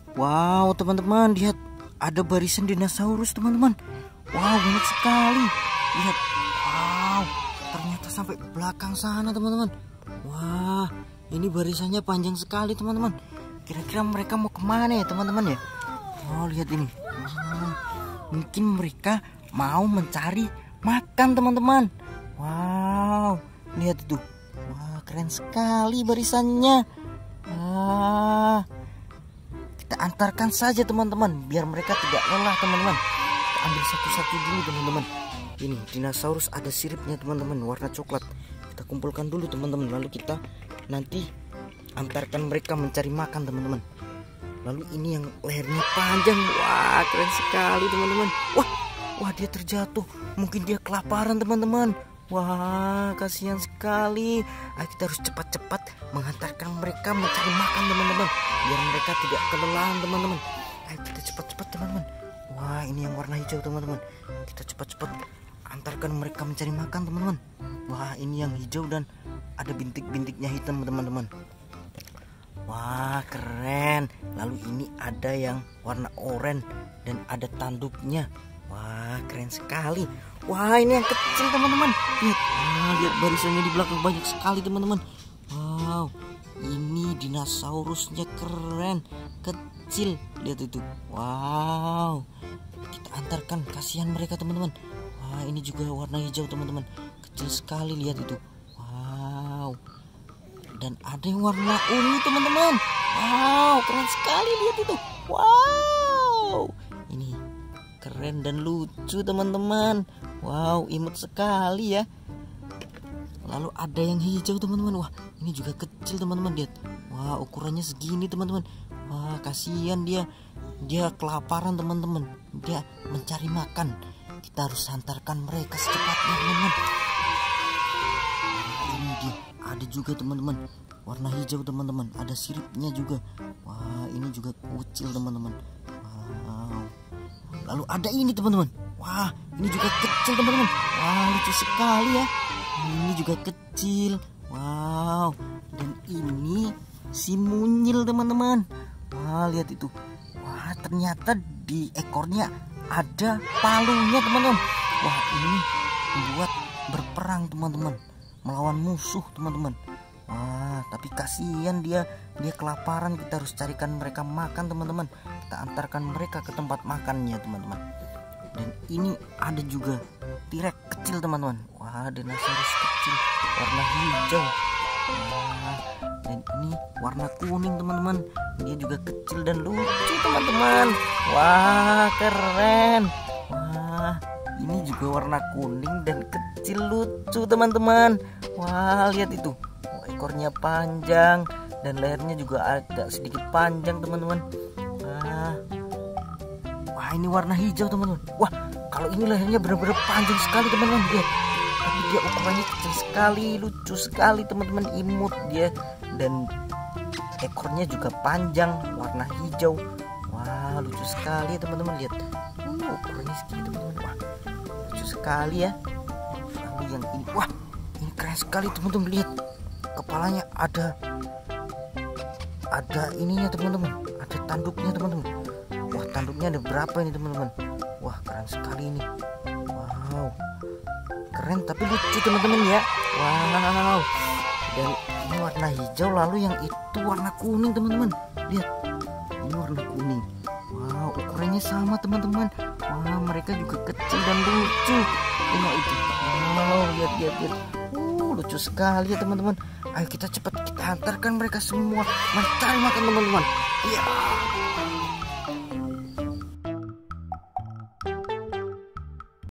Wow, teman-teman, lihat ada barisan dinosaurus, teman-teman. Wow, banyak sekali. Lihat. Wow, ternyata sampai belakang sana, teman-teman. Wah, ini barisannya panjang sekali, teman-teman. Kira-kira mereka mau kemana ya, teman-teman ya? Oh, lihat ini. Mungkin mereka mau mencari makan, teman-teman. Wow, lihat itu. Wah, keren sekali barisannya. Kita antarkan saja, teman-teman, biar mereka tidak lelah, teman-teman. Kita ambil satu-satu dulu, teman-teman. Ini dinosaurus ada siripnya, teman-teman, warna coklat. Kita kumpulkan dulu, teman-teman. Lalu kita nanti antarkan mereka mencari makan, teman-teman. Lalu ini yang lehernya panjang. Wah, keren sekali, teman-teman. Wah, dia terjatuh. Mungkin dia kelaparan, teman-teman. Wah, kasihan sekali. Kita harus cepat-cepat menghantarkan mereka mencari makan, teman-teman, biar mereka tidak kelelahan, teman-teman. Kita cepat-cepat, teman-teman. Wah, ini yang warna hijau, teman-teman. Kita cepat-cepat antarkan mereka mencari makan, teman-teman. Wah, ini yang hijau dan ada bintik-bintiknya hitam, teman-teman. Wah, keren. Lalu ini ada yang warna oranye dan ada tanduknya. Wah, keren sekali. Wah, ini yang kecil, teman-teman. Lihat barisannya di belakang banyak sekali, teman-teman. Wow, ini dinosaurusnya keren, kecil. Lihat itu. Wow, kita antarkan, kasihan mereka, teman-teman. Wah, ini juga warna hijau, teman-teman. Kecil sekali, lihat itu. Wow, dan ada yang warna ungu, teman-teman. Wow, keren sekali, lihat itu. Wow, ini keren dan lucu, teman-teman. Wow, imut sekali ya. Lalu ada yang hijau, teman-teman. Wah, ini juga kecil, teman-teman. Lihat. Wah, ukurannya segini, teman-teman. Wah, kasihan dia. Dia kelaparan, teman-teman. Dia mencari makan. Kita harus hantarkan mereka secepatnya, teman-teman. Ini dia. Ada juga, teman-teman, warna hijau, teman-teman. Ada siripnya juga. Wah, ini juga kucil, teman-teman. Wow. Lalu ada ini, teman-teman. Wah, ini juga kecil, teman-teman. Wah, lucu sekali ya. Ini juga kecil. Wow. Dan ini si mungil, teman-teman. Wah, lihat itu. Wah, ternyata di ekornya ada palunya, teman-teman. Wah, ini buat berperang, teman-teman, melawan musuh, teman-teman. Wah, tapi kasihan dia kelaparan. Kita harus carikan mereka makan, teman-teman. Kita antarkan mereka ke tempat makannya, teman-teman. Dan ini ada juga T-Rex kecil, teman-teman. Wah, dinosaurus kecil warna hijau. Wah, dan ini warna kuning, teman-teman. Dia juga kecil dan lucu, teman-teman. Wah, keren. Wah, ini juga warna kuning dan kecil lucu, teman-teman. Wah, lihat itu. Ekornya panjang dan lehernya juga agak sedikit panjang, teman-teman. Wah, ini warna hijau, teman-teman. Wah, kalau ini lehernya benar-benar panjang sekali, teman-teman. Lihat. Tapi dia ukurannya kecil sekali, lucu sekali, teman-teman. Imut dia dan ekornya juga panjang, warna hijau. Wah, lucu sekali, teman-teman. Lihat. Ukurannya segini, teman-teman. Wah, lucu sekali ya. Lalu yang ini, wah, ini keren sekali, teman-teman. Lihat. Kepalanya ada ininya, teman-teman. Ada tanduknya, teman-teman. Wah, tanduknya ada berapa ini, teman-teman? Wah, keren sekali ini. Wow, keren tapi lucu, teman-teman ya. Wow, dan ini warna hijau. Lalu yang itu warna kuning, teman-teman. Lihat, ini warna kuning. Wow, ukurannya sama, teman-teman. Wah, mereka juga kecil dan lucu. Tengok itu. Wow, lihat. Lucu sekali ya, teman-teman. Ayo kita cepat, kita hantarkan mereka semua mencari makan, teman-teman. Iya.